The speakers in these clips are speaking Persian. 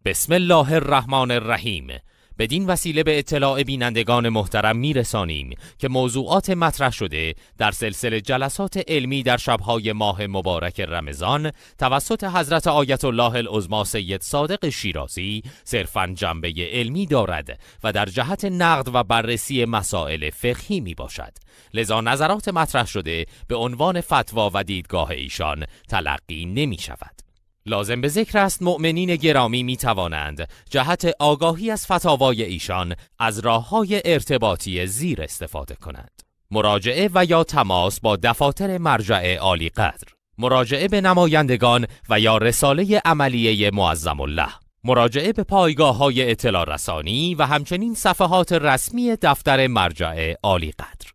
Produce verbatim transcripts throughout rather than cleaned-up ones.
بسم الله الرحمن الرحیم. بدین وسیله به اطلاع بینندگان محترم میرسانیم که موضوعات مطرح شده در سلسله جلسات علمی در شبهای ماه مبارک رمضان توسط حضرت آیت الله العظمی سید صادق شیرازی صرفاً جنبه علمی دارد و در جهت نقد و بررسی مسائل فقهی می باشد. لذا نظرات مطرح شده به عنوان فتوا و دیدگاه ایشان تلقی نمی شود. لازم به ذکر است مؤمنین گرامی می توانند جهت آگاهی از فتاوای ایشان از راه‌های ارتباطی زیر استفاده کنند: مراجعه و یا تماس با دفاتر مرجع عالی قدر، مراجعه به نمایندگان و یا رساله عملیه معظم الله، مراجعه به پایگاه‌های اطلاع رسانی و همچنین صفحات رسمی دفتر مرجع عالی قدر.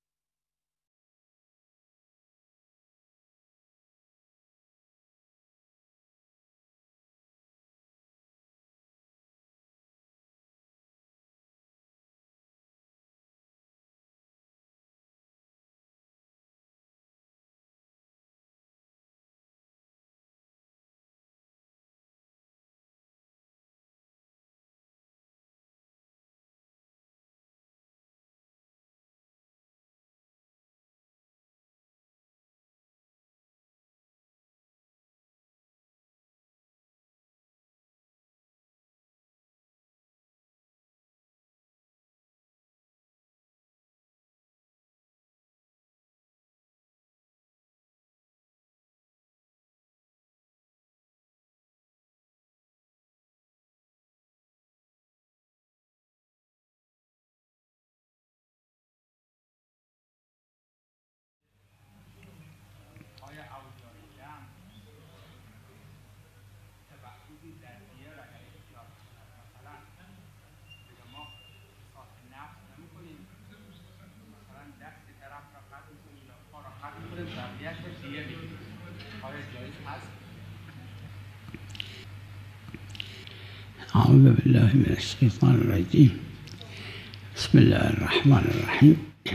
أعوذ بالله من الشيطان الرجيم. بسم الله الرحمن الرحیم.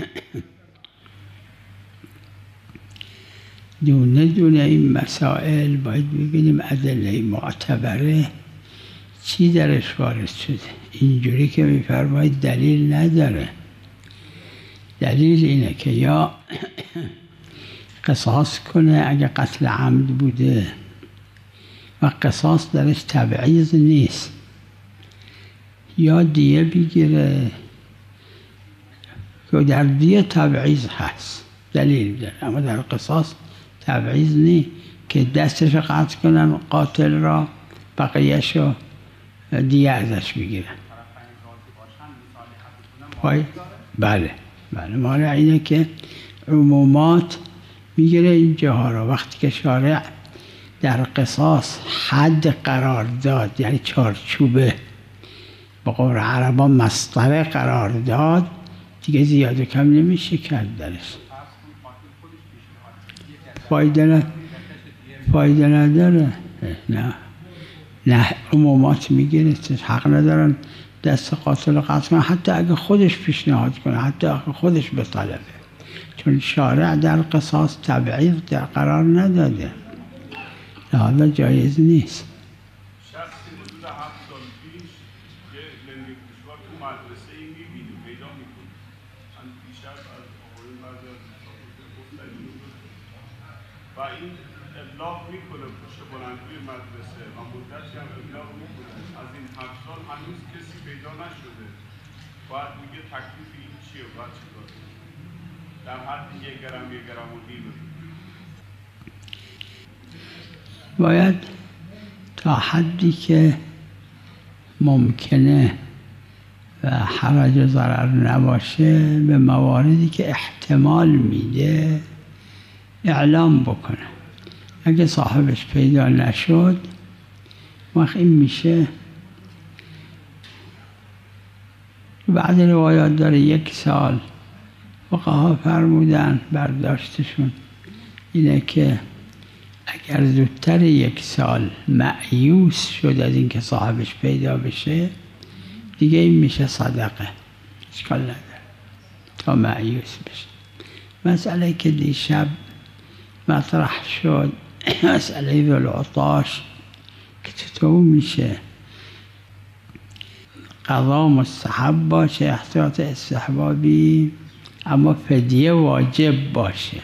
دونه دونه این مسائل باید ببینیم ادله معتبره چی درش وارد شده. اینجوری که میفرمایید دلیل نداره. دلیل اینه که یا قصاص کنه اگه قتل عمد بوده و قصاص درش تبعیض نیست، یا دیه بگیره که در دیه تبعیض هست، دلیل داره، اما در قصاص تبعیض نیست که دستش قطع کنن قاتل را، بقیهش رو دیه ازش بگیرن. بله بله مال اینه که عمومات میگیره این جاها را. وقتی که شارع در قصاص حد قرار داد، یعنی چارچوبه با قول عربا مسطره قرار داد، دیگه زیاد و کم نمیشه کرد درش. فایده نداره. فایده نداره. نه نه عمومات میگیره، حق ندارن دست قاتل قطع کنن، حتی اگه خودش پیشنهاد کنه، حتی اگه خودش بطلبه، چون شارع در قصاص تبعیض در قرار نداده، لحاظا جایز نیست. شخصی حدود هفت سال پیش یه لنگ کشور تو مدرسه ای میبینی پیدا میکنی. من دیشب از آقایون بعضی از گفتن و این ابلاغ میکنه پشت بلندگوی مدرسه و مدتی هم ابلاغ میکنه. از این هفت سال هنوز کسی پیدا نشده. باید میگه تکلیف این چیه؟ باید چی کنه؟ در حد یک گرم یک گرم و نیمه باید تا حدی که ممکنه و حرج و ضرر نباشه به مواردی که احتمال میده اعلام بکنه. اگه صاحبش پیدا نشد وقت این میشه، بعد روایات داره یک سال. فقها فرمودن برداشتشون اینه که اگر زودتر یک سال مأیوس شد از این که صاحبش پیدا بشه، دیگه این میشه صدقه، اشکال نداره تا مأیوس بشه. مسئله که دیشب مطرح شد مسئله ذوالعطاش که چطور میشه قضا مستحب باشه، احتیاط استحبابی، اما فدیه واجب باشه.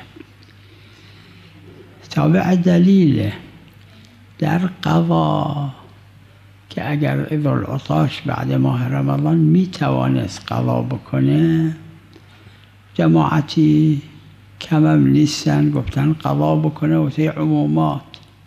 تابع دلیله در قضا که اگر ذوالعطاش بعد ماه رمضان می توانست قضا بکنه، جماعتی کمم نیستن گفتن قضا بکنه و تی عمومات.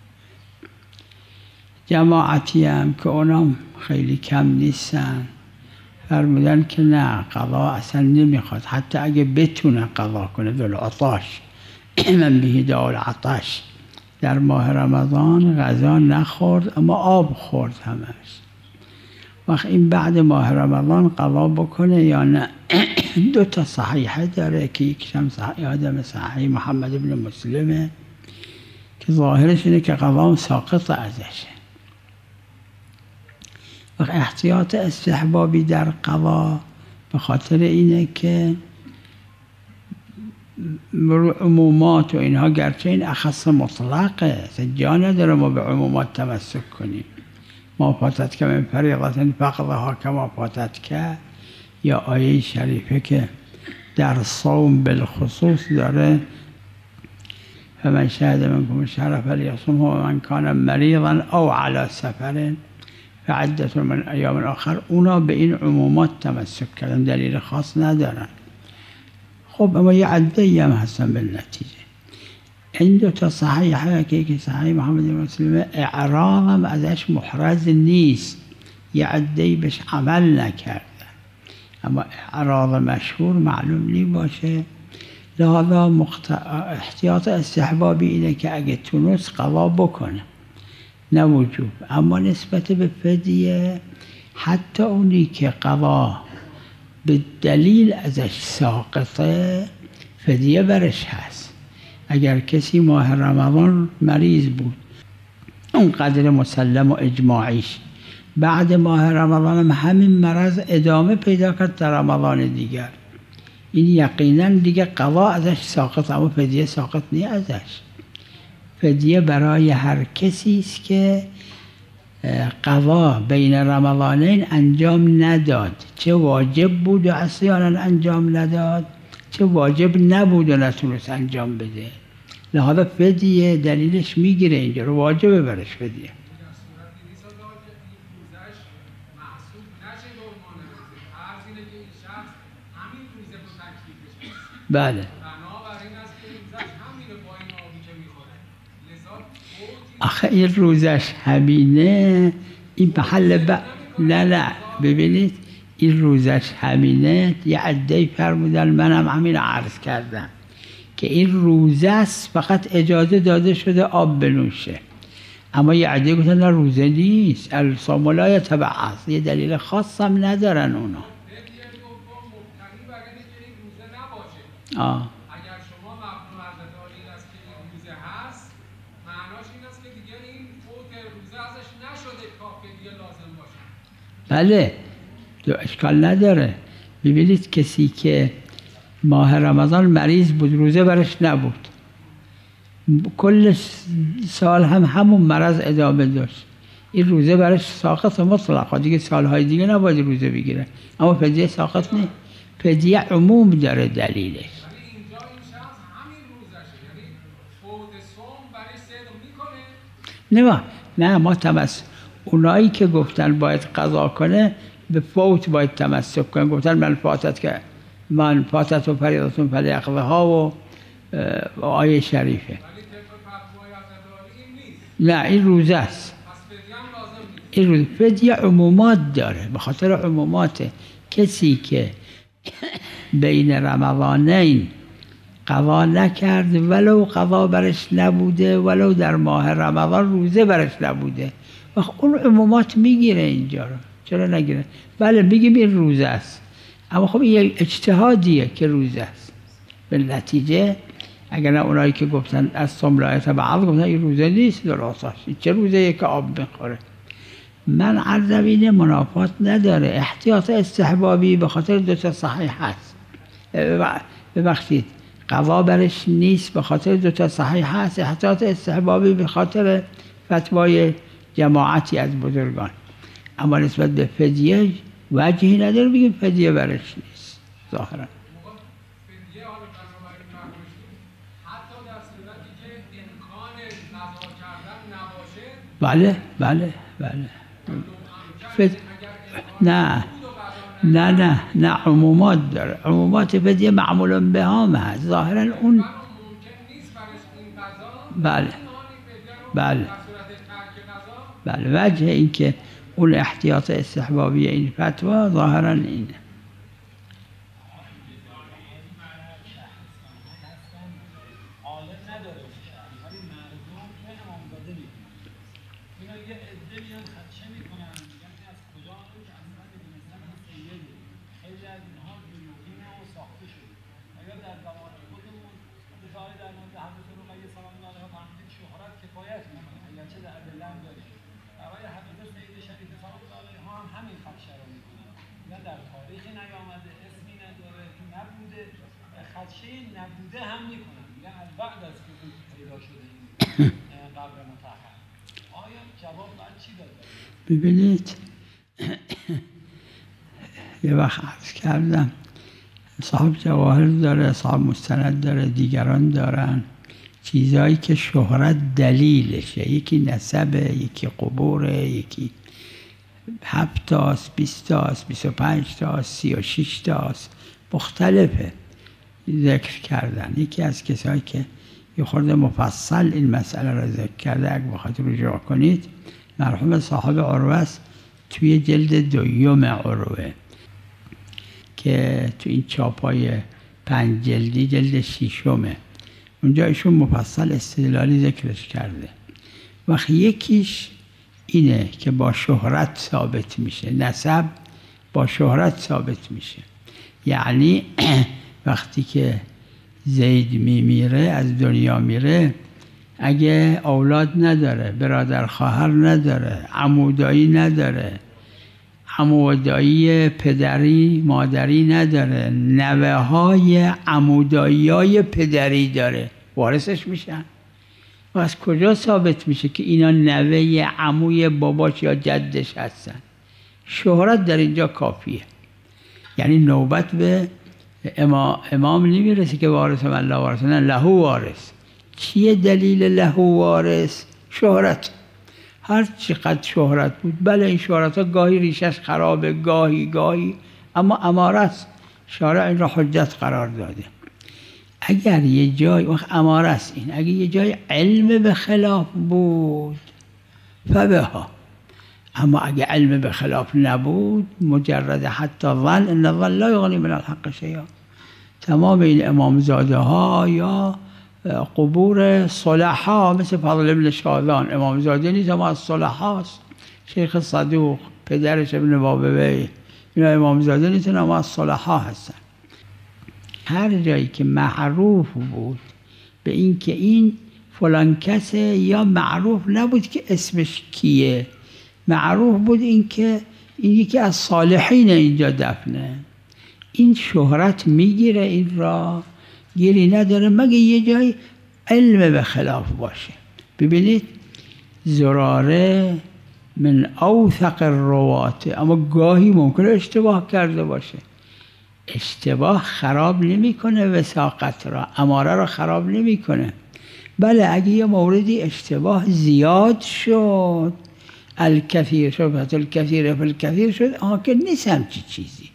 جماعتی هم که اونم خیلی کم نیستن فرمودن که نه، قضا اصلا نمیخواد، حتی اگه بتونه قضا کنه. ذوالعطاش من به داء العطش در ماه رمضان غذا نخورد اما آب خورد همش. وقت این بعد ماه رمضان قضا بکنه یا نه؟ دو تا صحیحه داره که یکیشم صحیح آدم صحیح محمد بن مسلمه که ظاهرش اینه که قضا ساقط ازشه. و احتیاط استحبابی در قضا به خاطر اینه که عمومات و اینها گرچه این اخص مطلقه، جا نداره ما به عمومات تمسک کنیم. ما فاتت که من فریضة فقضها کما فاتت که، یا آیه شریفه که در صوم بالخصوص داره فمن شهد منکم الشهر فلیصمه ومن کان مریضا او علی سفر فعدة من ایام آخر. اونا به این عمومات تمسک کردن، دلیل خاص ندارن. خب اما یه عده‌ای هم هستن بالنتیجه. این دو تا صحیحه که یکی صحیح محمد بن مسلمه اعراض هم ازش محرز نیست، یه عده‌ای بهش عمل نکردن، اما اعراض مشهور معلوم نی باشه. لذا مخت... احتیاط استحبابی اینه که اگه تونست قضا بکنه، نه وجوب. اما نسبت به فدیه، حتی اونی که قضا به دلیل ازش ساقطه فدیه برش هست. اگر کسی ماه رمضان مریض بود، اون قدر مسلم و اجماعیش، بعد ماه رمضان هم همین مرض ادامه پیدا کرد در رمضان دیگر، این یقینا دیگه قضا ازش ساقط، اما فدیه ساقط نیست ازش. فدیه برای هر کسی است که قضا بین رمضانین انجام نداد، چه واجب بود و عصیانا انجام نداد، چه واجب نبود و نتونست انجام بده. لحاظا فدیه دلیلش میگیره اینجا رو، واجبه برش فدیه. بله. آخه این روزش همینه، این محل ب... نه نه ببینید این روزش همینه. یه عده‌ای فرمودن، منم همین عرض کردم که این روزه است، فقط اجازه داده شده آب بنوشه. اما یه عده‌ای گفتن نه روزه نیست، الصوم لا یتبعث، یه دلیل خاص هم ندارن اونا. آه. اگر شما مفهوم حضرت عالی است که این روزه هست، معناش این است که دیگه این فوت روزه ازش نشده کافی دیگه لازم باشه. بله، دو اشکال نداره. ببینید کسی که ماه رمضان مریض بود، روزه برش نبود، کل سال هم همون مرض ادامه داشت، این روزه برش ساقط مطلقا، دیگه سالهای دیگه نباید روزه بگیره. اما فدیه ساقط نیست، فدیه عموم داره دلیلش. نه نه ما تمس اونایی که گفتن باید قضا کنه به فوت باید تمسک کنن. گفتن من فاتت که من فاتت و فریضتون فلیقضها و آیه شریفه. نه این روزه است، این روزه. فدیه عمومات داره، به خاطر عموماته. کسی که بین رمضانین قضا نکرد، ولو قضا برش نبوده، ولو در ماه رمضان روزه برش نبوده، و اون عمومات میگیره اینجا رو. چرا نگیره؟ بله میگیم این روزه است، اما خب این اجتهادیه که روزه است. به نتیجه اگر نه اونایی که گفتن از صوم لا یتبعث گفتن این روزه نیست، درست است، چه روزه که آب بخوره. من عرضم اینه منافات نداره. احتیاط استحبابی به خاطر دو تا صحیح هست، ببخشید قضا برش نیست به خاطر دو تا صحیح هست. احتیاط استحبابی به خاطر فتوای جماعتی از بزرگان. اما نسبت به فدیه وجهی نداره بگیم فدیه برش نیست ظاهرا. فدیه حالا بنابراین برداشتیم حتی در صورتی که امکان قضا کردن نباشه. بله بله بله فد... نه نه نه نه عمومات داره. عمومات فدیه معمولا به هم هست ظاهرا اون ممکن نیست برش این قضا. بله بله بله وجه این که اون احتیاط استحبابی این فتوا ظاهرا اینه. نبوده هم میکنن میگن از بعد از که اون پیدا شده این قبر مطهر. آیا جواب بعد چی داده؟ ببینید یه وقت عرض کردم صاحب جواهر داره، صاحب مستند داره، دیگران دارن چیزهایی که شهرت دلیلشه. یکی نسبه، یکی قبوره، یکی هفت تاست، بیست تاست، بیست و پنج تاست، سی و شش تاست، مختلفه ذکر کردن. یکی از کسایی که یه خورده مفصل این مسئله را ذکر کرده اگه بخواید رجوع کنید مرحوم صاحب عروه است توی جلد دوم عروه که تو این چاپای پنج جلدی جلد شیشمه، اونجا ایشون مفصل استدلالی ذکرش کرده. وقت یکیش اینه که با شهرت ثابت میشه، نسب با شهرت ثابت میشه. یعنی وقتی که زید میمیره از دنیا میره اگه اولاد نداره، برادر خواهر نداره، عمو دایی نداره، عمو و دایی پدری مادری نداره، نوه های عمو دایی های پدری داره، وارثش میشن. و از کجا ثابت میشه که اینا نوه عموی باباش یا جدش هستن؟ شهرت در اینجا کافیه. یعنی نوبت به امام, امام نمیرسه که وارث من لا وارث، نه له وارث. چیه دلیل له وارث؟ شهرت. هر چقدر شهرت بود، بله این شهرت ها گاهی ریشش خرابه، گاهی گاهی، اما اماره است. شارع این را حجت قرار داده. اگر یه جای وقت اماره است این، اگر یه جای علم به خلاف بود فبها، اما اگر علم به خلاف نبود مجرد حتی ظن، ان الظن لا یغنی من الحق شیئا. تمام این امامزاده ها یا قبور صلحا مثل فضل ابن شاذان امامزاده نیست اما از صلحا است. شیخ صدوق پدرش ابن بابوی اینا امامزاده نیست اما از صلحا هستن. هر جایی که معروف بود به این که این فلان کسه یا معروف نبود که اسمش کیه، معروف بود این که این یکی از صالحین اینجا دفنه، این شهرت میگیره، این را گیری نداره مگه یه جای علم به خلاف باشه. ببینید زراره من اوثق الرواته، اما گاهی ممکنه اشتباه کرده باشه. اشتباه خراب نمیکنه وثاقت را، اماره را خراب نمیکنه. بله اگه یه موردی اشتباه زیاد شد، الکثیر شد، الکثیر فالکثیر شد، آه که نیست همچی چیزی.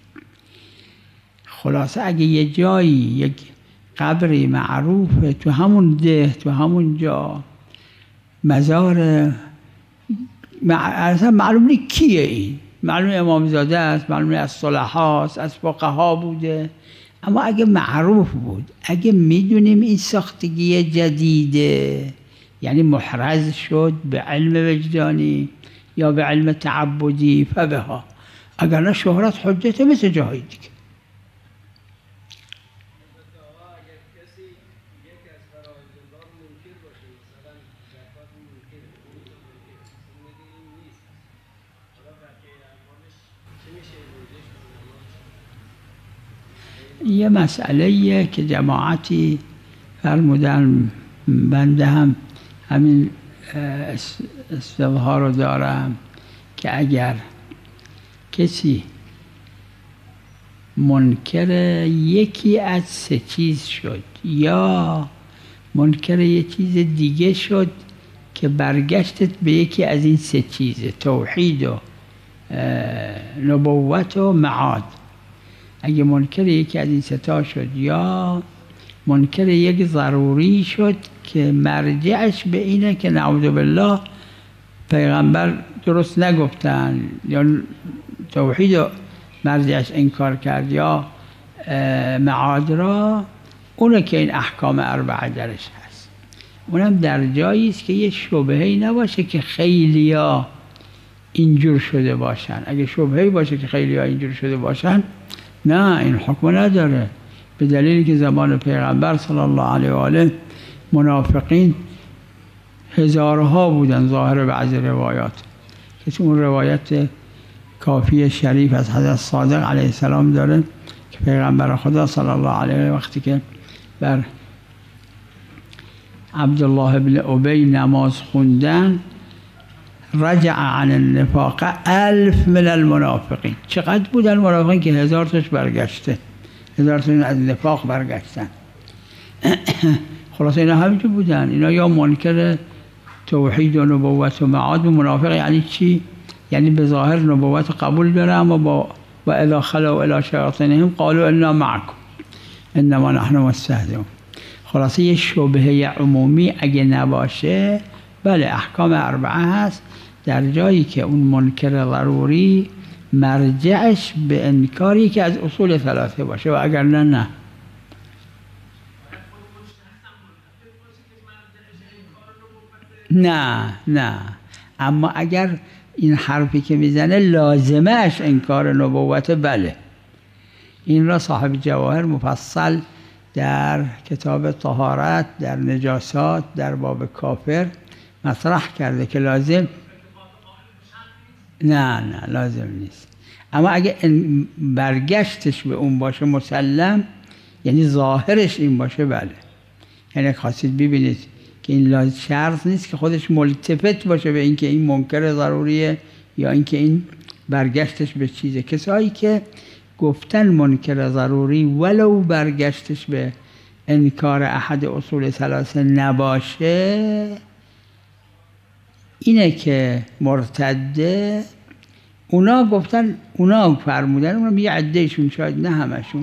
خلاصه اگه یه جایی یک قبری معروفه تو همون ده، تو همون جا مزار اصلا معلوم نیست کیه این، معلوم امامزاده است، معلوم از صلحا است، از فقها بوده، اما اگه معروف بود، اگه میدونیم این ساختگی جدیده یعنی محرز شد به علم وجدانی یا به علم تعبدی فبها، اگر نه شهرت حجت مثل جاهای دیگه. یه مسئله که جماعتی فرمودن، بنده هم همین استظهار رو دارم که اگر کسی منکر یکی از سه چیز شد، یا منکر یه چیز دیگه شد که برگشتت به یکی از این سه چیزه، توحید و نبوت و معاد. اگه منکر یکی از این سه تا شد، یا منکر یک ضروری شد که مرجعش به اینه که نعوذ بالله پیغمبر درست نگفتن، یا توحید و مرجعش انکار کرد، یا معاد را، اونه که این احکام اربعه درش هست. اونم در جایی است که یه شبهه‌ای نباشه که خیلیا اینجور شده باشن. اگه شبهه‌ای باشه که خیلیا اینجور شده باشن، نه، این حکم نداره، به دلیلی که زمان پیغمبر صلی الله علیه و آله منافقین هزارها بودن ظاهر بعضی روایات، که اون روایت کافی شریف از حضرت صادق علیه السلام داره که پیغمبر خدا صلی الله علیه وقتی که بر عبدالله بن ابی نماز خوندن، رجع عن النفاق الف من المنافقین. چقدر بودن منافقین که هزار تاش برگشته، هزار تاش از نفاق برگشتن. خلاص اینا همینجور بودن. اینا یا منکر توحید و نبوت و معاد و منافق. یعنی چی؟ یعنی به ظاهر نبوت قبول داره، اما با و اذا خلوا الی شیاطینهم قالوا انا معکم انما نحن مستهزئون. خلاصه یه شبهه عمومی اگه نباشه، بله احکام اربعه هست، در جایی که اون منکر ضروری مرجعش به انکاری که از اصول ثلاثه باشه، و اگر نه نه. نه نه اما اگر این حرفی که میزنه لازمش انکار نبوت، بله. این را صاحب جواهر مفصل در کتاب طهارت، در نجاسات، در باب کافر مطرح کرده که لازم، نه نه لازم نیست. اما اگه برگشتش به اون باشه مسلم، یعنی ظاهرش این باشه، بله. یعنی خواستید ببینید که این لازم شرط نیست که خودش ملتفت باشه به اینکه این منکر ضروریه یا اینکه این برگشتش به چیزه. کسایی که گفتن منکر ضروری ولو برگشتش به انکار احد اصول ثلاثه نباشه، اینه که مرتده. اونا گفتن، اونا فرمودن، اونا یه عدهشون، شاید نه همشون،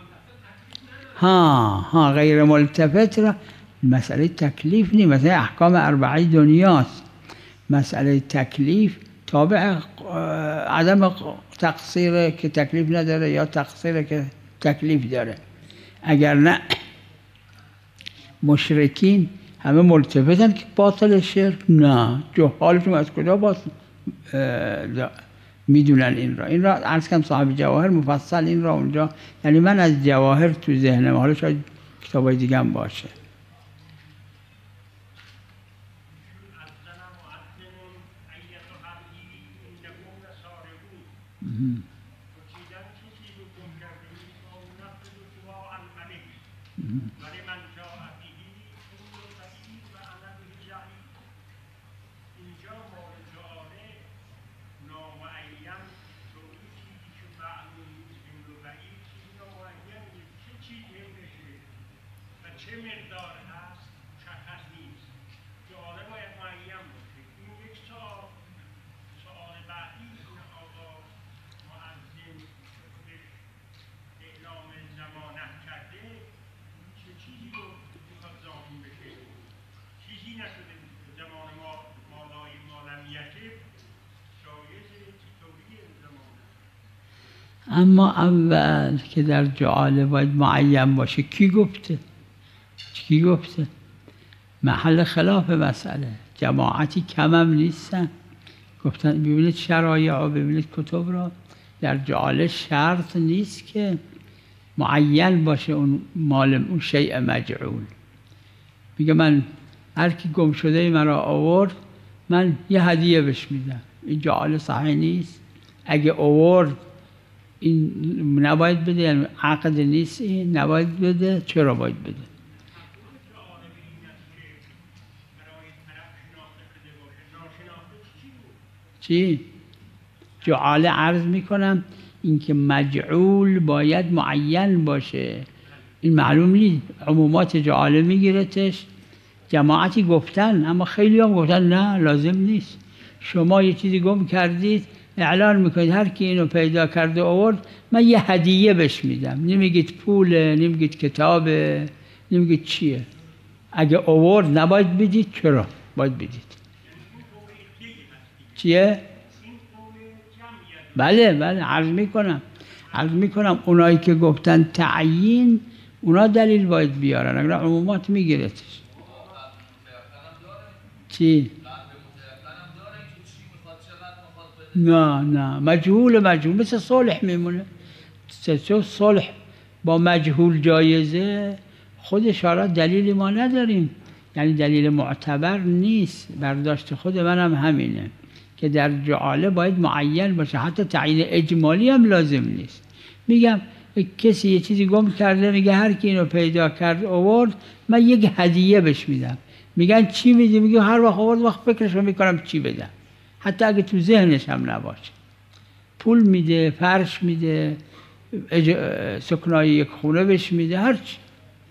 ها ها غیر ملتفت را مسئله تکلیف نیست. مثلا احکام اربعه دنیاست، مسئله تکلیف تابع عدم تقصیره که تکلیف نداره، یا تقصیره که تکلیف داره. اگر نه مشرکین همه ملتفتن که باطل شرک، نه، جهالشون از کجا باطل میدونن این را. این را عرض کنم صاحب جواهر مفصل این را اونجا، یعنی من از جواهر تو ذهنم، حالا شاید کتابای دیگه هم باشه. چه مقدار هست مشخص نیست. جعاله باید معین باشه. این یک سوال. سوال بعدی این آقا مؤذن اعلام ضمانت کرده، چه چیزی رو میخواد ضامن بشه؟ چیزی نشده زمان ما مالای مالمیته شایز چطوری ضمانت؟ اما اول که در جعاله باید معین باشه، کی گفته؟ کی گفته؟ محل خلاف مسئله. جماعتی کم هم نیستن گفتن. ببینید شرایع و ببینید کتب را، در جعاله شرط نیست که معین باشه اون مال، اون شیء مجعول. میگه من هر کی گم شده مرا آورد، من یه هدیه بهش میدم. این جعاله صحیح نیست. اگه آورد این نباید بده، یعنی عقد نیست، این نباید بده. چرا باید بده؟ چی؟ جعاله عرض میکنم اینکه مجعول باید معین باشه، این معلوم نیست. عمومات جعاله میگیرتش، جماعتی گفتن، اما خیلی هم گفتن نه لازم نیست. شما یه چیزی گم کردید اعلان میکنید هر کی اینو پیدا کرده آورد من یه هدیه بهش میدم. نمیگید پوله، نمیگید کتابه، نمیگید چیه. اگه آورد نباید بدید. چرا؟ باید بدید. چیه؟ بله بله عرض میکنم عرض میکنم اونایی که گفتن تعیین اونا دلیل باید بیارن، اگر عمومات میگیرتش. چی؟ نه نه مجهول مجهول مثل صلح میمونه. چون صلح با مجهول جایزه خودش را دلیلی ما نداریم، یعنی دلیل معتبر نیست. برداشت خود منم همینه که در جعاله باید معین باشه، حتی تعیین اجمالی هم لازم نیست. میگم کسی یه چیزی گم کرده میگه هر کی اینو پیدا کرد آورد من یک هدیه بهش میدم. میگن چی میدی؟ میگه هر وقت آورد وقت فکرشو میکنم چی بدم، حتی اگه تو ذهنش هم نباشه. پول میده، فرش میده، اج... سکنای یک خونه بهش میده، هر چی.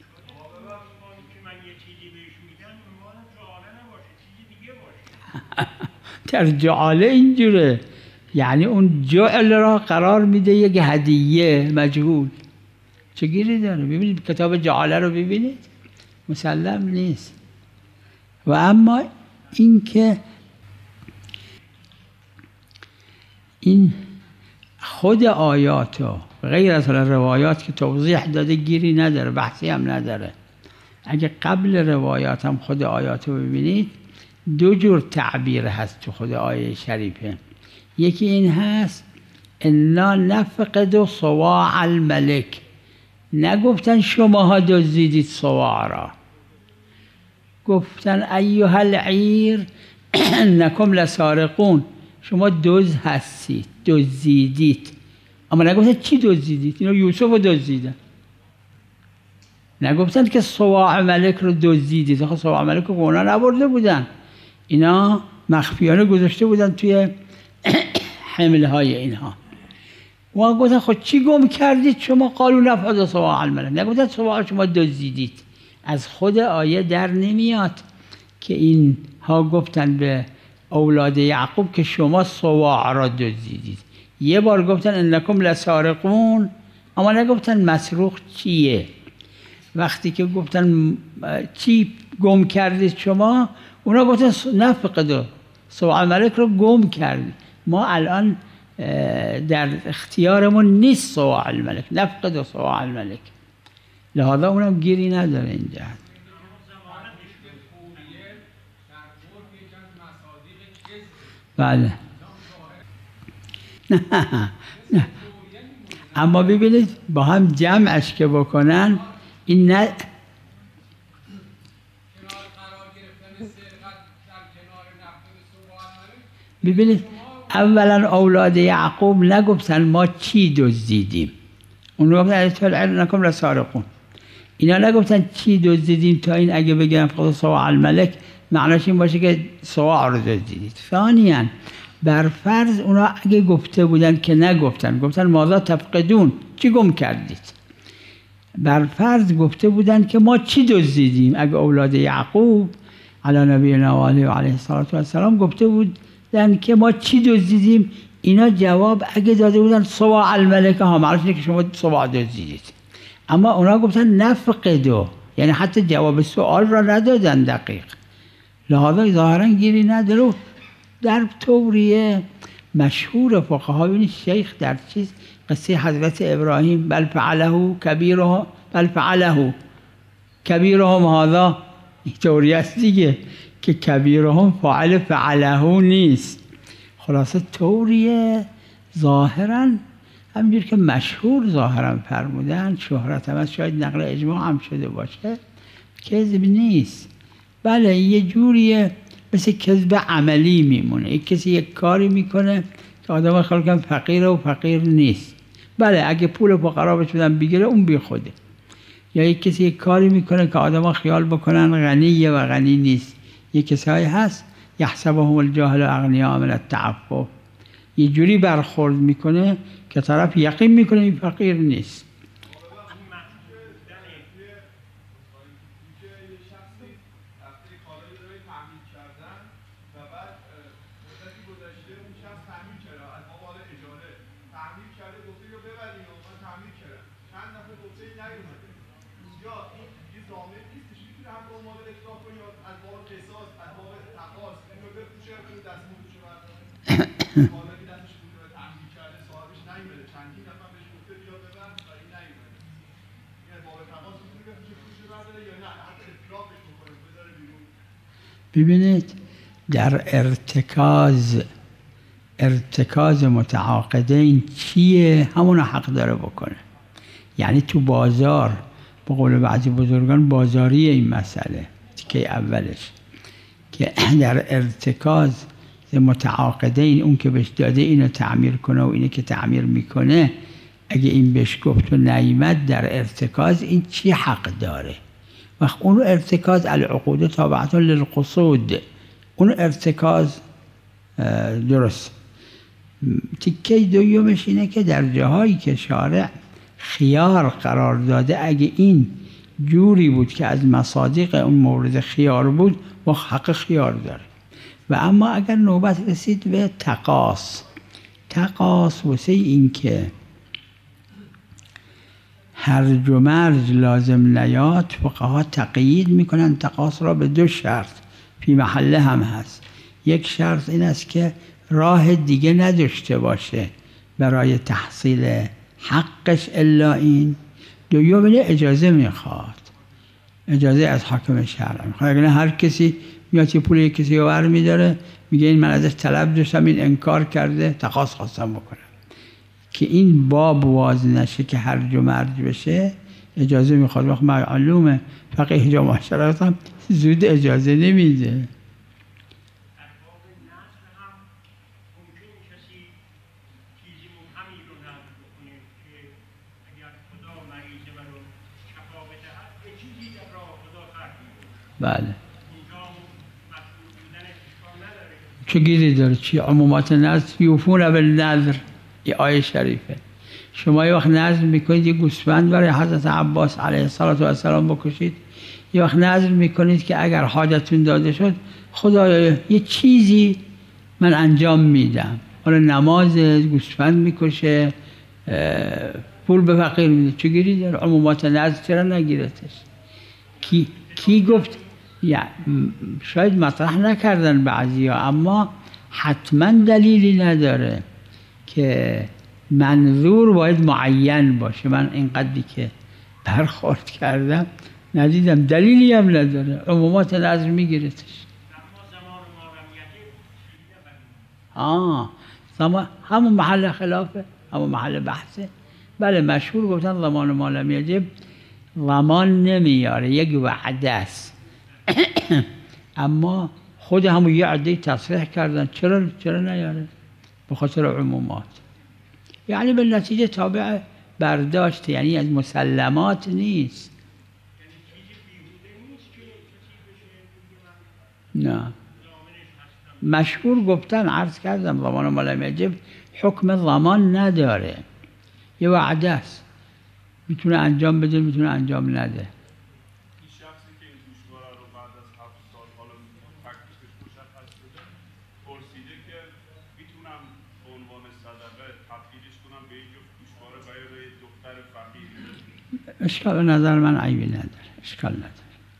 در جعاله اینجوره، یعنی اون جعل را قرار میده یک هدیه مجهول. چه گیری داره؟ ببینید کتاب جعاله رو ببینید، مسلم نیست. و اما این که این خود آیات و غیر از روایات که توضیح داده گیری نداره، بحثی هم نداره. اگه قبل روایات هم خود آیات رو ببینید دو جور تعبیر هست تو خود آیه شریفه. یکی این هست انا نفقد صواع الملک، نگفتن شماها دزدیدید صواع را، گفتن ایها العیر انکم لسارقون، شما دزد هستید، دزدیدید. اما نگفتن چی دزدیدید؟ اینا یوسف رو دزدیدن. نگفتن که صواع ملک رو دزدیدید. آخه صواع ملک رو اونا نبرده بودن، اینا مخفیانه گذاشته بودن توی حمله های اینها. و گفتن خود چی گم کردید شما؟ قالوا نفقد صواع الملک، نگفتن صواع شما دزدیدید. از خود آیه در نمیاد که این ها گفتن به اولاد یعقوب که شما صواع را دزدیدید. یه بار گفتن انکم لسارقون، اما نگفتن مسروق چیه. وقتی که گفتن چی گم کردید شما، اونا گفتن نفقد صواع الملک رو گم کردید. ما الان در اختیارمون نیست صواع الملک، نفقد صواع الملک، لحاظا اونم گیری نداره اینجا. بله نه نه اما ببینید با هم جمعش که بکنن این نه ببینید اولا اولاد یعقوب نگفتن ما چی دزدیدیم، اون گفتن انکم لسارقون. اینا نگفتن چی دزدیدیم تا این اگه بگن خود صواع الملک معناش این باشه که صواع رو دزدیدید. ثانیاً بر فرض اونا اگه گفته بودن که نگفتن، گفتن ماذا تفقدون، چی گم کردید، بر فرض گفته بودن که ما چی دزدیدیم. اگه اولاد یعقوب علی نبینا و علیه و علیه السلام گفته بودن که ما چی دزدیدیم، اینا جواب اگه داده بودن صواع الملک ها، معناش اینه که شما صواع دزدیدید. اما اونا گفتن نفقدو، یعنی حتی جواب سوال را ندادن دقیق، لحاظا ظاهرا گیری نداره. در توریه مشهور فقها ببینید شیخ در چیز قصه حضرت ابراهیم بل فعله کبیرهم بل فعله کبیرهم هذا، توریه است دیگه که کبیرهم فعل فعله نیست. خلاصه توریه ظاهرا همینجور که مشهور ظاهرا فرمودن، شهرت هم شاید نقل اجماع هم شده باشه، کذب نیست. بله یه جوریه مثل کذب عملی میمونه. یک کسی یک کاری میکنه که آدم خیال کنن فقیره و فقیر نیست. بله اگه پول فقرا بهش بدن بگیره اون بی خوده. یا یک کسی یک کاری میکنه که آدم خیال بکنن غنیه و غنی نیست. یک کسایی هست یحسبهم الجاهل اغنیاء من التعفف، یه جوری برخورد میکنه که طرف یقین میکنه این فقیر نیست. ببینید در ارتکاز ارتکاز متعاقدین چیه؟ همون حق داره بکنه. یعنی تو بازار، به قول بعضی بزرگان، بازاری این مسئله تیکه اولش که در ارتکاز متعاقدین اون که بهش داده اینو تعمیر کنه و اینه که تعمیر میکنه، اگه این بهش گفت و نیامد در ارتکاز، این چی حق داره؟ وقت اون ارتکاز العقود تابعه للقصود، اون ارتکاز درست. تیکه دویمش اینه که در جاهایی که شارع خیار قرار داده، اگه این جوری بود که از مصادیق اون مورد خیار بود، و حق خیار داره. و اما اگر نوبت رسید به تقاص، تقاص واسه این که هرج و مرج لازم نیاد، فقها تقیید میکنن تقاص را به دو شرط، فی محله هم هست. یک شرط این است که راه دیگه نداشته باشه برای تحصیل حقش الا این. دوم اینه اجازه میخواد، اجازه از حاکم شرع میخواد. اگر هر کسی میاد یه پول کسی رو ور میداره، میگه این من ازش طلب داشتم، این انکار کرده، تقاص خواستم بکنم، که این باب واضح نشه که هرج و مرج بشه، اجازه میخواد. وقت معلومه فقیه جا معاشرت هم زود اجازه نمیده. بله چه گیری داره؟ چی عمومات نذر یوفون بالنذر، این آیه شریفه. شما یه وقت نذر میکنید یه گوسفند برای حضرت عباس علیه السلام بکشید، یه وقت نذر میکنید که اگر حاجتون داده شد خدایا یه چیزی من انجام میدم، حالا نماز، گوسفند میکشه، پول به فقیر میده، چه گیری داره؟ عمومات نذر چرا نگیرتش؟ کی کی گفت؟ یا شاید مطرح نکردن بعضیا، اما حتما دلیلی نداره که منظور باید معین باشه. من اینقدری که برخورد کردم ندیدم، دلیلی هم نداره، عمومات نظر میگیرتش. آه زمان همون محل خلافه، همون محل بحثه. بله مشهور گفتن زمان ما لم یجب زمان نمیاره، یک وعده است. اما خود همون یه عده تصریح کردن چرا چرا نیاره؟ به خاطر عمومات، یعنی به نتیجه تابع برداشت، یعنی از مسلمات نیست. نه مشهور گفتن، عرض کردم زمان ما لم یجب حکم زمان نداره، یه وعده است، میتونه انجام بده میتونه انجام نده. اشکال به نظر من عیبی نداره، اشکال نداره.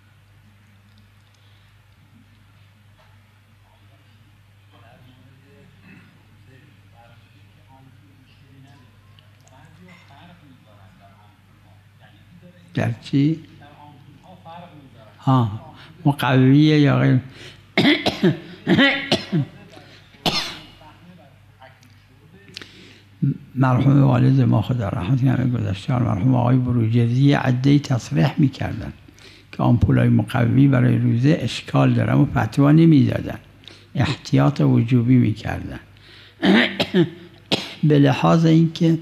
در چی؟ ها مقویه یا غیر؟ مرحوم والد ما خدا رحمت کنه گذشته، مرحوم آقای بروجردی عده‌ای تصریح میکردن که آمپولای مقوی برای روزه اشکال داره و فتوا نمیدادن، احتیاط وجوبی میکردن به لحاظ اینکه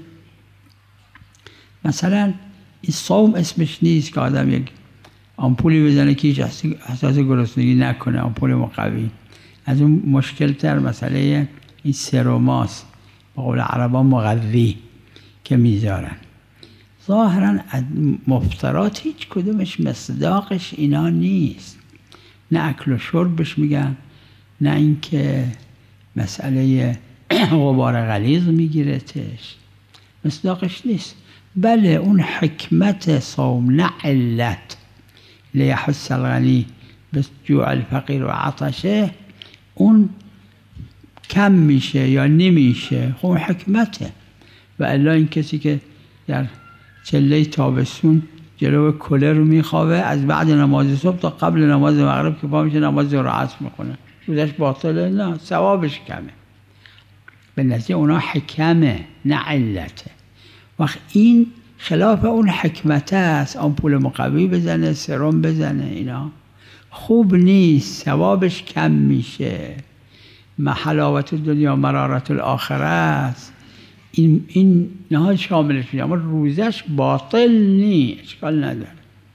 مثلا این صوم اسمش نیست که آدم یک آمپولی بزنه که هیچ احساس گرسنگی نکنه، آمپول مقوی. از اون مشکل تر مسئله این سروماست، به قول عربا مغذی، که میذارن. ظاهرا مفترات هیچ کدومش مصداقش اینا نیست، نه اکل و شربش میگن، نه اینکه مسئله غبار غلیظ میگیرتش، مصداقش نیست. بله اون حکمت صوم نه علت، لیحس الغنی به جوع الفقیر و عطشه، اون کم میشه یا نمیشه، خب حکمته. و الا این کسی که در چله تابستون جلو کله رو میخوابه، از بعد نماز صبح تا قبل نماز مغرب که پا میشه نماز ظهر و عصر میخونه، روزش باطله؟ نه، ثوابش کمه. به نظر اونا حکمه نه علته. وقت این خلاف اون حکمت است، آمپول مقوی بزنه، سرم بزنه، اینا خوب نیست، ثوابش کم میشه. حلاوت دنیا مرارت الاخره است. این این نه شاملش میشه، اما روزش باطل نیست، اشکال نداره.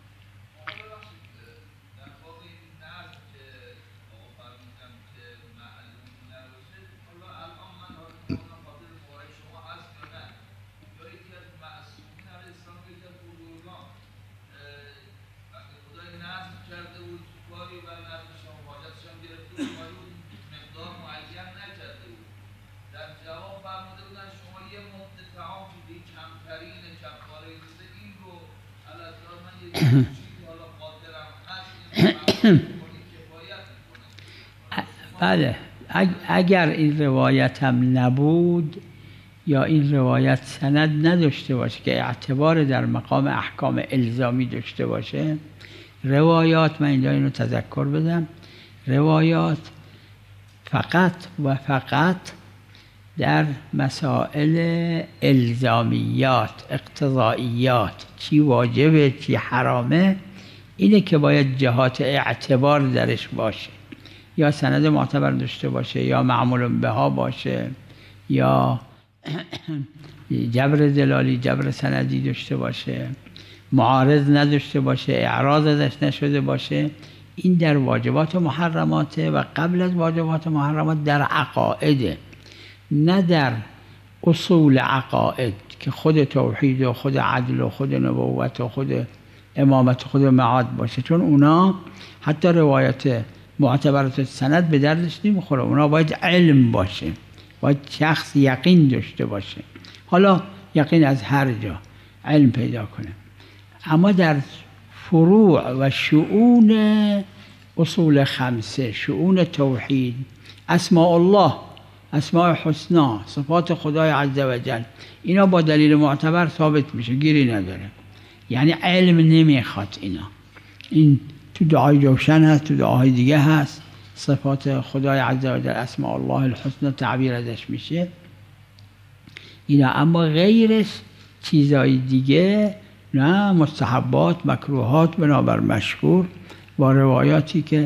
بله اگر این روایت هم نبود یا این روایت سند نداشته باشه که اعتبار در مقام احکام الزامی داشته باشه، روایات، من اینجا اینو تذکر بدم، روایات فقط و فقط در مسائل الزامیات، اقتضائیات، چی واجبه چی حرامه، اینه که باید جهات اعتبار درش باشه، یا سند معتبر داشته باشه، یا معمول بها باشه، یا جبر دلالی جبر سندی داشته باشه، معارض نداشته باشه، اعراض ازش نشده باشه. این در واجبات محرماته و قبل از واجبات محرمات در عقائده، نه در اصول عقائد که خود توحید و خود عدل و خود نبوت و خود امامت و خود معاد باشه، چون اونا حتی روایت معتبرات سند به دردش نمیخوره، اونا باید علم باشه، باید شخص یقین داشته باشه، حالا یقین از هر جا علم پیدا کنه. اما در فروع و شؤون اصول خمسه، شؤون توحید، اسماء الله، اسماء حسنا، صفات خدای عز و جل، اینا با دلیل معتبر ثابت میشه، گیری نداره، یعنی علم نمیخواد. اینا این تو دعای جوشن هست، تو دعاهای دیگه هست، صفات خدای عز و جل، اسماء الله الحسنا تعبیر ازش میشه اینا. اما غیرش چیزای دیگه نه، مستحبات، مکروهات بنابر مشهور با روایاتی که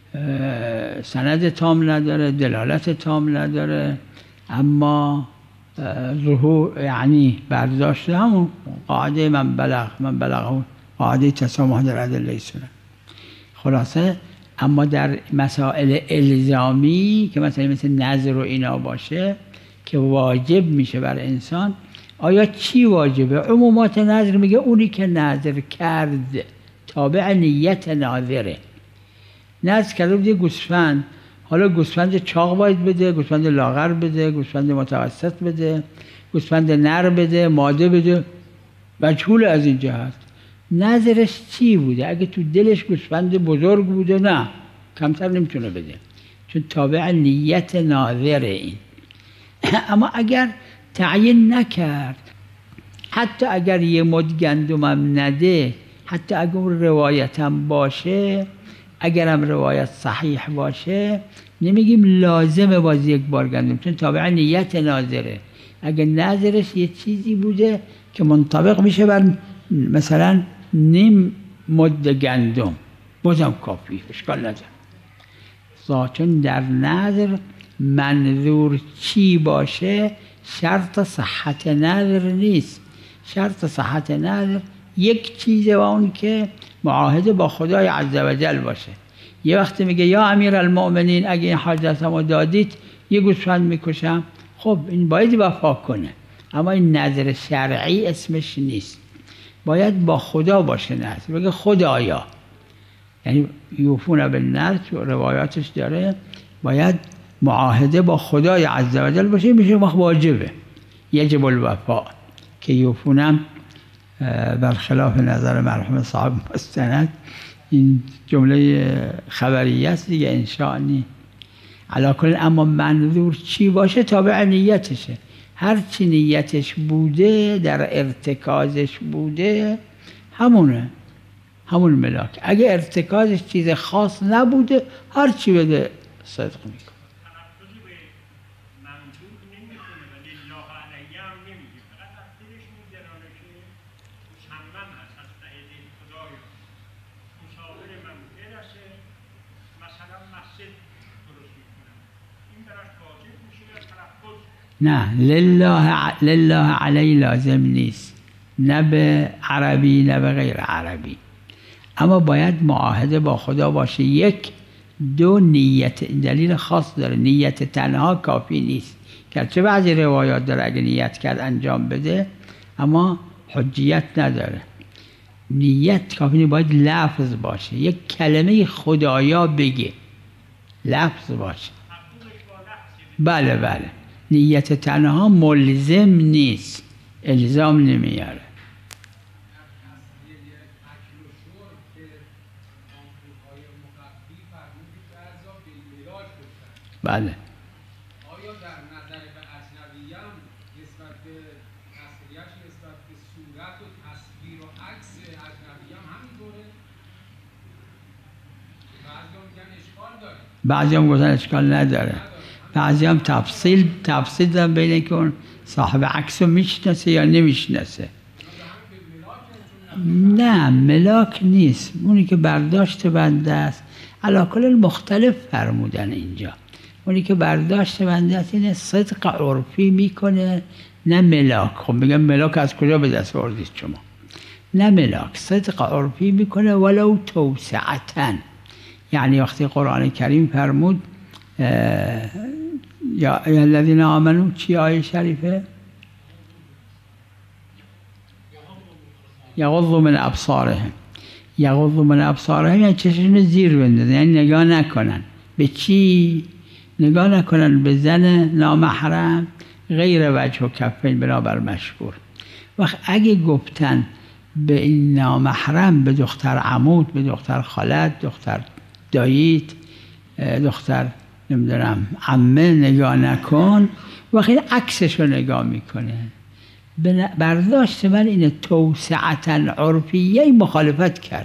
سند تام نداره، دلالت تام نداره، اما ظهور یعنی برداشت همون قاعده من بلغ من بلغ قاعده تسامح در ادله سنت. خلاصه اما در مسائل الزامی که مثلا مثل نذر و اینا باشه که واجب میشه بر انسان، آیا چی واجبه؟ عمومات نذر میگه اونی که نذر کرد تابع نیت ناظره. نذر کرده بوده گوسفند، حالا گوسفند چاق باید بده، گوسفند لاغر بده، گوسفند متوسط بده، گوسفند نر بده، ماده بده، مجهول از این جهت. نظرش چی بوده؟ اگه تو دلش گوسفند بزرگ بوده نه، کمتر نمیتونه بده، چون تابع نیت ناظره این. اما اگر تعیین نکرد، حتی اگر یه مد گندمم نده، حتی اگر روایتم باشه، اگرم روایت صحیح باشه، نمیگیم لازمه باز یک بار گندم، چون تابع نیت ناظره. اگر نظرش یه چیزی بوده که منطبق میشه بر مثلا نیم مد گندم، بازم کافی، اشکال نداره. چون در نظر منظور چی باشه شرط صحت نظر نیست. شرط صحت نظر یک چیزه و اون که معاهده با خدای عز و جل باشه. یه وقتی میگه یا امیر المؤمنین اگه این حاجتمو دادید یه گوسفند میکشم، خب این باید وفا کنه. اما این نظر شرعی اسمش نیست، باید با خدا باشه نظر، بگه خدایا، یعنی یوفون بالنذر تو روایاتش داره باید معاهده با خدای عزوجل باشه، میشه وقت واجبه، یجب الوفا، که یوفونم برخلاف نظر مرحوم صاحب مستند این جمله خبریه است دیگه، انشاء نی علا کل. اما منظور چی باشه تابع نیتشه، هر چی نیتش بوده در ارتکازش بوده همونه، همون ملاک. اگه ارتکازش چیز خاص نبوده هر چی بده صدق میکنه. نه لله لله علی لازم نیست، نه به عربی نه به غیر عربی، اما باید معاهده با خدا باشه. یک دو نیت، دلیل خاص داره، نیت تنها کافی نیست، گرچه بعضی روایات داره اگه نیت کرد انجام بده اما حجیت نداره. نیت کافی نیست، باید لفظ باشه، یک کلمه خدایا بگه، لفظ باشه. بله بله، نیت تنها ملزم نیست، الزام نمیاره. بله. آیا در نظر به اجنبی هم نسبت به تصویرش نسبت به صورت و تصویر و عکس اجنبی هم همینطوره؟ بعضی هم میگن اشکال داره، بعضی هم گفتن اشکال نداره، بعضی هم تفصیل تفصیل دارن بین که اون صاحب عکس رو میشناسه یا نمیشناسه. نه ملاک نیست، اونی که برداشت بنده است. علی کل مختلف فرمودن اینجا، اونی که برداشت بنده است اینه صدق عرفی میکنه، نه ملاک. خب میگم ملاک از کجا به دست آوردید شما؟ نه ملاک، صدق عرفی میکنه ولو توسعتن. یعنی وقتی قرآن کریم فرمود یا الذین آمنو، چی آیه شریفه؟ یغضوا من ابصارهم، یغضوا من ابصارهم یعنی چشمشون زیر بندازن، یعنی نگاه نکنن. به چی؟ نگاه نکنن به زن نامحرم غیر وجه و کفین بنابر مشهور. وقت اگه گفتن به این نامحرم، به دختر عمود، به دختر خالت، دختر داییت، دختر نمیدونم عمه نگاه نکن، وقت این عکسش رو نگاه میکنه. برداشت من اینه توسعتا عرفیه مخالفت کرده.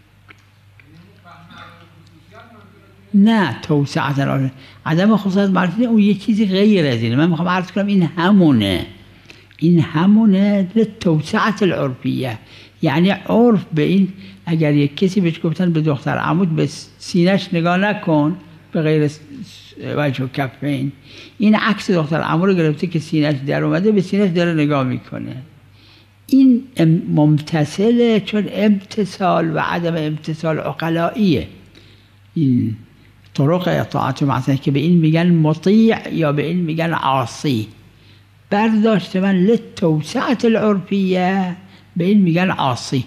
نه توسعتا عرفیه عدم خصوصیت معرفی، اون یه چیزی غیر از اینه. من میخوام عرض کنم این همونه، این همونه لتوسعت العرفیه، یعنی عرف به این اگر یک کسی بهش گفتن به دختر عمود به سینه‌اش نگاه نکن به غیر وجه و کفین، این عکس دختر عمود رو گرفته که سینه‌اش در اومده، به سینه‌اش داره نگاه میکنه. این ممتثله، چون امتثال و عدم امتثال عقلائیه. این طرق اطاعت و معصیت که به این میگن مطیع یا به این میگن عاصی. برداشت من للتوسعة العرفیه به این میگن عاصی.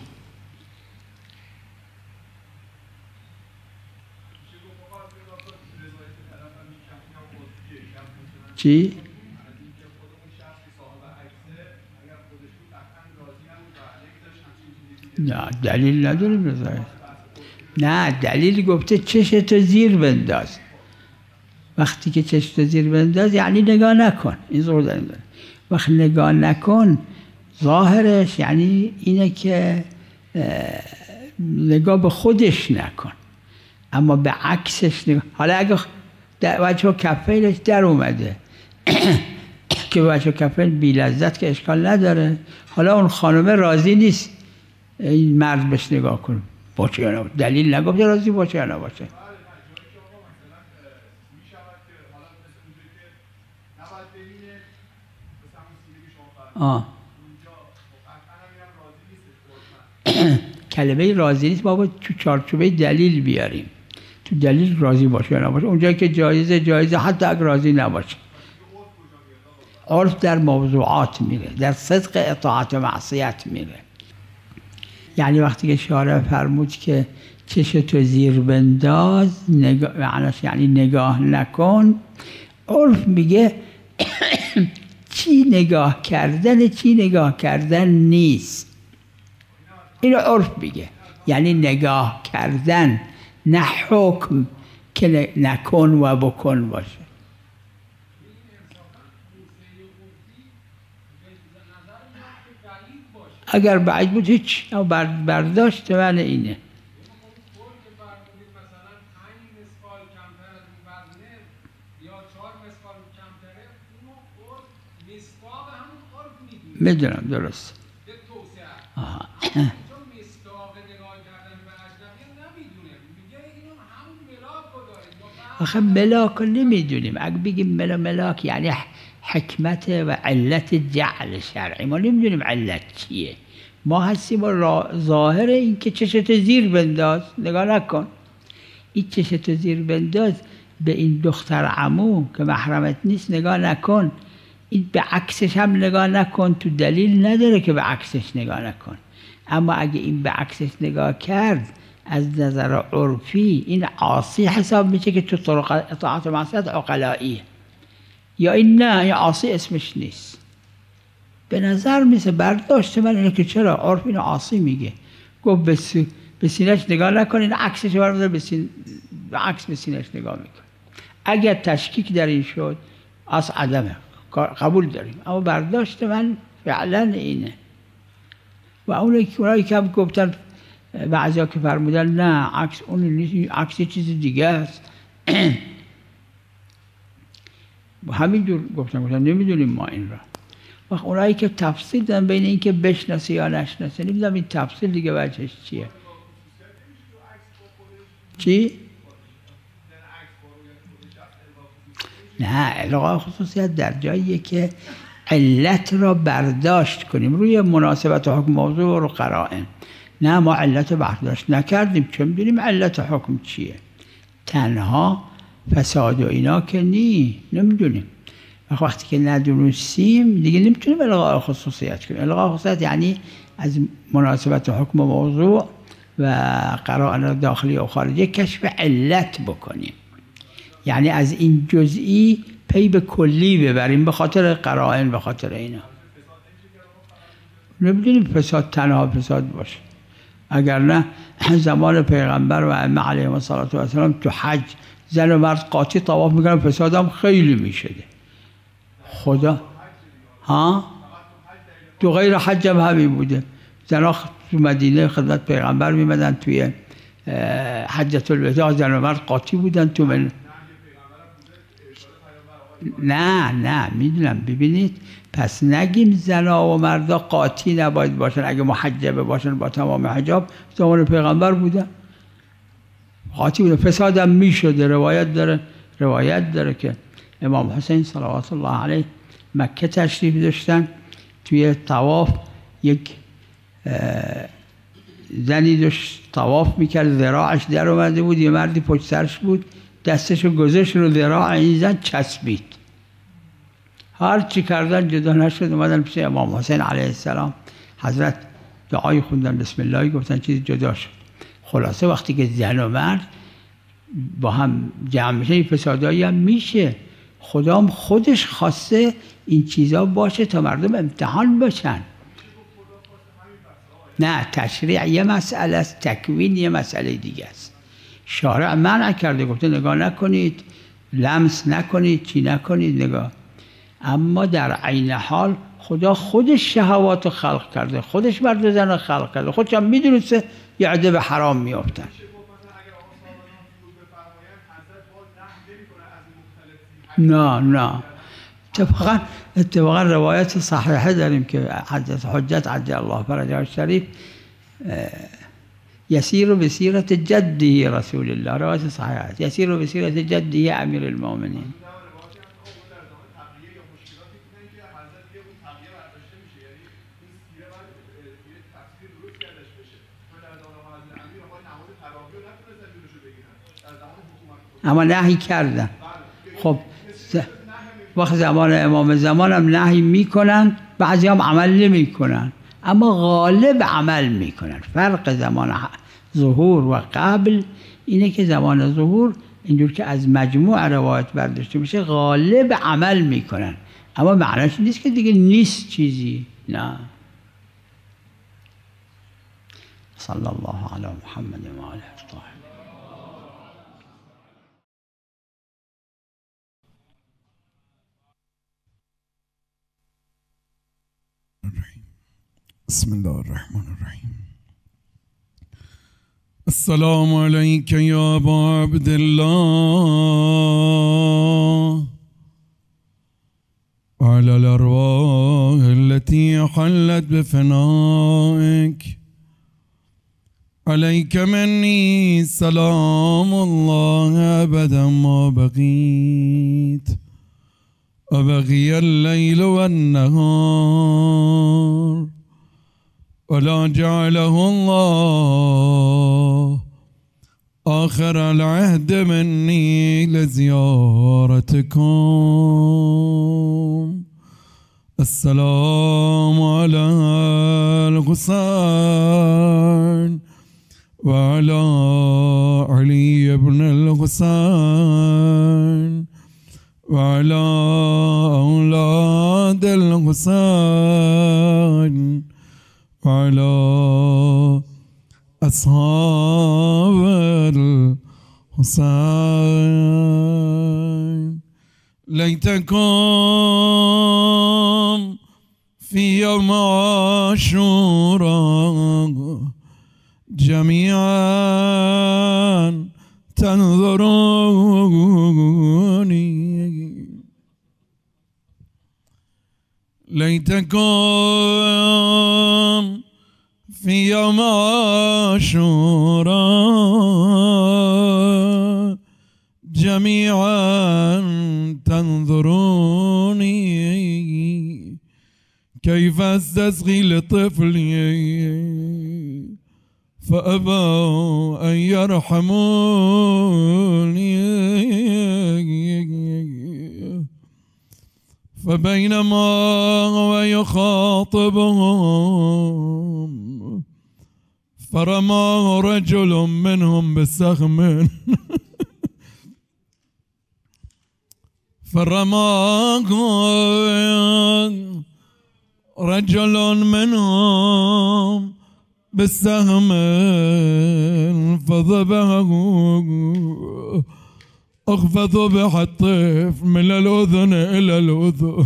چی؟ نه دلیل نداریم رضایت. نه دلیل گفته چشتو زیر بنداز. وقتی که چشتو زیر بنداز یعنی نگاه نکن. این زور داریم داریم. وقت نگاه نکن ظاهرش یعنی اینه که نگاه به خودش نکن، اما به عکسش نگاه. حالا اگه وجه و کفینش در اومده که وجه و کفین بی لذت که اشکال نداره، حالا اون خانمه راضی نیست این مرد بهش نگاه کنه، باشه یا نباشه، دلیل نگفته راضی باشه یا نباشه. آه کلمه راضی نیست، ما باید تو چارچوبه دلیل بیاریم، تو دلیل راضی باشه یا نباشه. اونجایی که جایزه جایزه، حتی اگر راضی نباشه. عرف در موضوعات میره، در صدق اطاعت و معصیت میره. یعنی وقتی که شارع فرمود که چشتو زیر بنداز، نگاه، معناش یعنی نگاه نکن، عرف میگه چی نگاه کردن چی نگاه کردن نیست. اینو عرف میگه، یعنی نگاه کردن، نه حکم که نکن و بکن باشه. اگر بعید بود هیچ، برداشت من اینه. میدونم درست. آخه ملاک نمیدونیم. اگه بگیم ملا ملاک یعنی حکمت و علت جعل شرعی، ما نمیدونیم علت چیه. ما هستیم و ظاهر این که چشت زیر بنداز، نگاه نکن. این چشت زیر بنداز به این دختر عمو که محرمت نیست نگاه نکن. این به عکسش هم نگاه نکن، تو دلیل نداره که به عکسش نگاه نکن. اما اگه این به عکسش نگاه کرد از نظر عرفی این عاصی حساب میشه که تو طرق اطاعت و معصیت عقلاییه، یا این نه، این عاصی اسمش نیست. به نظر میسه برداشت من اینه که چرا عرف اینو عاصی میگه. گفت به, سی... به سینهش نگاه نکن، این عکسش برمیداره به سین... به عکس به سینهش نگاه میکن. اگر تشکیک در این شد از عدمه، قبول داریم، اما برداشت من فعلا اینه. و اونایی که هم گفتن بعضیا که فرمودن نه عکس اون نیست، عکس چیز دیگه است، همینجور گفتن گفتن نمیدونیم ما این را. وقت اونایی که تفصیل دادن بین این که بشناسه یا نشناسه، نمیدونم این تفصیل دیگه وجهش چیه. چی؟ نه، الغای خصوصیت در جاییه که علت را برداشت کنیم روی مناسبت حکم موضوع رو قرائن. نه، ما علت برداشت نکردیم، چه میدونیم علت حکم چیه. تنها فساد و اینا که نی، نمیدونیم. وقتی که ندونستیم دیگه نمیتونیم الغای خصوصیت کنیم. الغای خصوصیت یعنی از مناسبت حکم موضوع و قرائن داخلی و خارجی کشف علت بکنیم. یعنی از این جزئی پی به کلی ببریم به خاطر قرائن، به خاطر اینا. نمیدونیم فساد تنها فساد باشه. اگر نه زمان پیغمبر و ائمه علیهم السلام تو حج زن و مرد قاطی طواف میکنن، فساد هم خیلی میشده. خدا ها تو غیر حج هم همین بوده. زنها تو مدینه خدمت پیغمبر میمدن، توی حجت الوداع زن و مرد قاطی بودن. تو من نه نه میدونم. ببینید، پس نگیم زنا و مردا قاطی نباید باشن. اگه محجبه باشن با تمام حجاب زمان پیغمبر بودن، قاطی بودن، فسادم میشده. روایت داره روایت داره که امام حسین صلوات الله علیه مکه تشریف داشتن، توی طواف یک زنی داشت طواف میکرد، ذراعش در اومده بود، یه مردی پشت سرش بود، دستشو گذاشت رو ذراع این زن، چسبید. هر چی کردن جدا نشد. اومدن پیش امام حسین علیه السلام، حضرت دعای خوندن، بسم الله گفتن، چیز جدا شد. خلاصه وقتی که زن و مرد با هم جمع میشه این فسادایی هم میشه. خدا هم خودش خواسته این چیزا باشه تا مردم امتحان باشن. نه، تشریع یه مسئله است، تکوین یه مسئله دیگه است. شارع منع کرده، گفته نگاه نکنید، لمس نکنید، چی نکنید، نگاه. اما در عین حال خدا خودش شهوات رو خلق کرده، خودش مرد و زن رو خلق کرده، خودش هم میدونسته یه عده به حرام میافتن. نه نه اتفاقا اتفاقا روایت صحیحه داریم که حضرت حجت عجل الله فرجه الشریف یسیر بسیرت جده رسول الله، روایت صحیحه است، یسیر بسیرت جده امیر المؤمنین. اما نهی کردن. خب وقت زمان امام زمان هم نهی میکنن، بعضی هم عمل نمیکنن، اما غالب عمل میکنن. فرق زمان ظهور و قبل اینه که زمان ظهور اینجور که از مجموع روایت برداشته میشه غالب عمل میکنن، اما معنیش نیست که دیگه نیست چیزی، نه. صلی الله علی محمد و آله الطاهرین. بسم الله الرحمن الرحیم. السلام علیک یا ابا عبدالله وعلى الأرواح التي حلت بفنائك عليك مني سلام الله أبدا ما بقيت وبقي الليل والنهار ولا جعله الله آخر العهد مني لزيارتكم. السلام على الحسين وعلى علي بن الحسين وعلى أولاد الحسين وعلى أصحاب الحسين. ليتكم في يوم عاشوراء جميعا تنظروني، ليتكم في يوم عاشوراء جميعا تنظروني كيف استسقي لطفلي فأبوا أن يرحموني، فبينما هو يخاطبهم فرماه رجل منهم بسهم فرماه رجل منهم بالسهم فذبحه، فذبح الطفل من الأذن إلى الأذن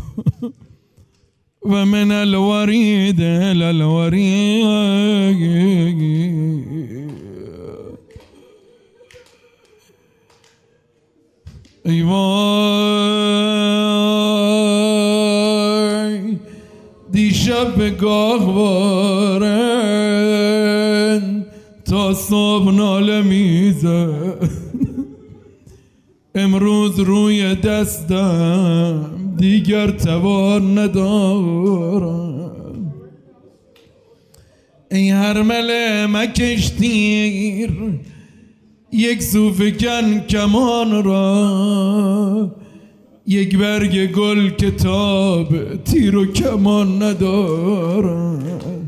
ومن الوريد إلى الوريد. ایوای دیشب به گاهوارن تا صبح ناله میزد، امروز روی دستم دیگر توان ندارم. ای هرمله مکش تیر یک سو فکن کمان را، یک برگ گل کتاب تیر و کمان ندارم.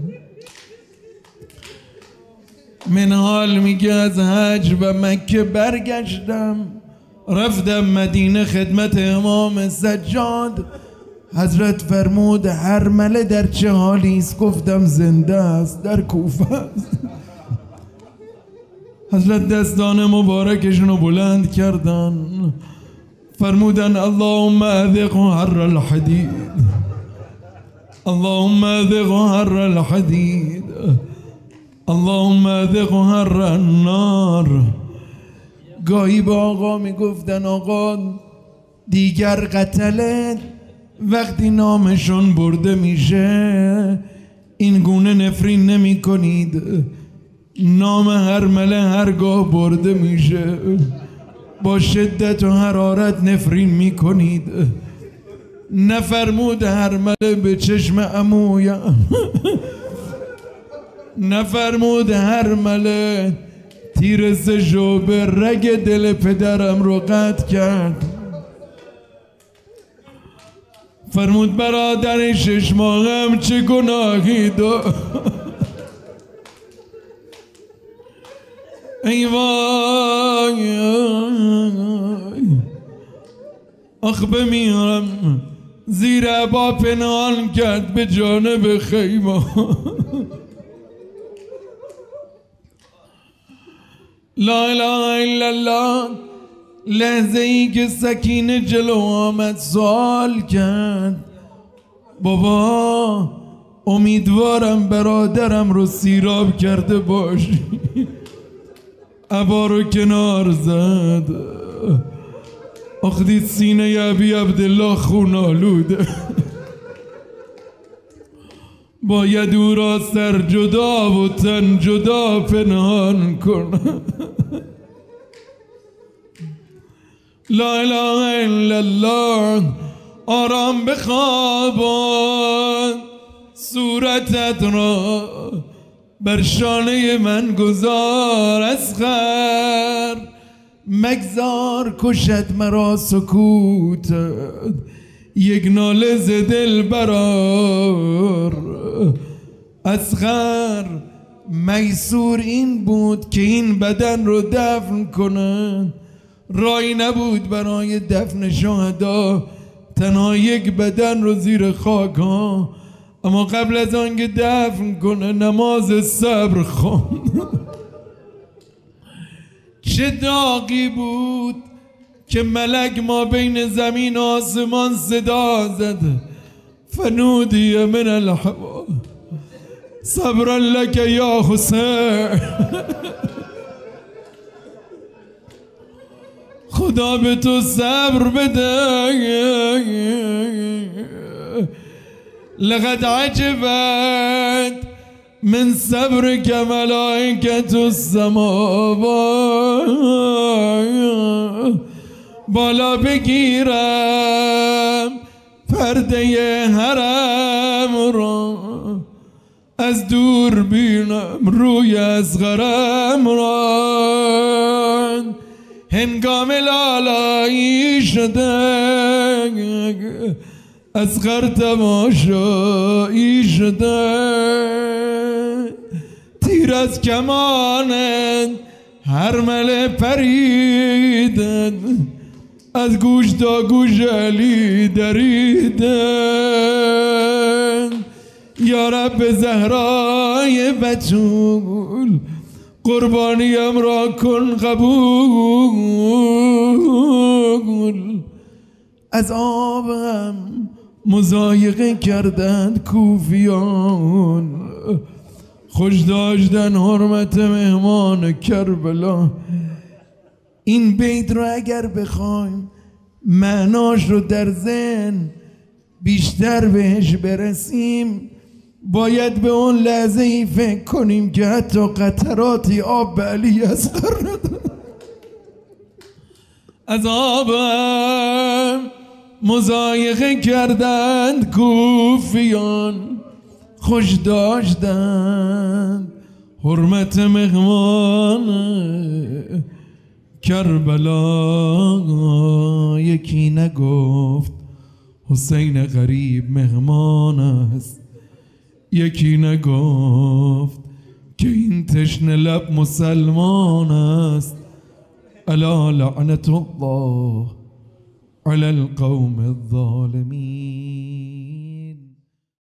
من حال میگه از حج و مکه برگشتم، رفتم مدینه خدمت امام سجاد. حضرت فرمود هرمله در چه حالی است؟ گفتم زنده است، در کوفه است. حضرت دستان مبارکشون رو بلند کردن، فرمودن اللهم اذقه حر الحدید، اللهم اذقه حر الحدید، اللهم اذقه حر النار. گاهی با آقا میگفتن آقا دیگر قتله وقتی نامشون برده میشه این گونه نفرین نمی کنید، نام هرمله هرگاه برده میشه با شدت و حرارت نفرین میکنید. نفرمود هرمله به چشم عمویم، نفرمود هرمله تیر زجو به رگ دل پدرم رو قطع کرد. فرمود برادر شش ماهم چه گناهی داشت. ای وای آخ بمیرم، زیر عبا پنهان کرد به جانب خیمه. لا اله الا الله. لحظه ای که سکینه جلو آمد سوال کرد بابا امیدوارم برادرم رو سیراب کرده باشی. عبا رو کنار زد. آخ دید سینه ابی عبدالله خون آلوده. باید او را سر جدا و تن جدا پنهان کنم. لا اله الا الله. آرام بخوابان، صورتت را بر شانه من گذار. اصغر مگذار کشد مرا سکوتت، یک ناله ز دل برار. اصغر میسور این بود که این بدن رو دفن کنن. رای نبود برای دفن شهدا، تنها یک بدن رو زیر خاک ها. اما قبل از آن که دفن کنه نماز صبر خواند. چه داغی بود که ملک ما بین زمین و آسمان صدا زد فنودی من الهوا صبرا لک یا حسین. خدا به تو صبر بده. لقد عجبت من صبرك ملائكة السماوات. بالا بگیرم پرده حرم را، از دور بینم روی اصغرم را. هنگام لالایی شده اصغر تماشایی شده. تیر از کمانت هرمله پریدن، از گوش تا گوش علی دریدن. یا رب زهرای بتول قربانیم را کن قبول. از آبم مضایقه کردند کوفیان، خوش داشتن حرمت مهمان کربلا. این بیت رو اگر بخوایم معناش رو در ذهن بیشتر بهش برسیم، باید به اون لحظه ای فکر کنیم که حتی قطراتی آب به علی اصغر ندارد. از آبم مضایقه کردند کوفیان، خوش داشتند حرمت مهمان کربلا. یکی نگفت حسین غریب مهمان است، یکی نگفت که این تشنه لب مسلمان است. الا لعنت الله على القوم الظالمين.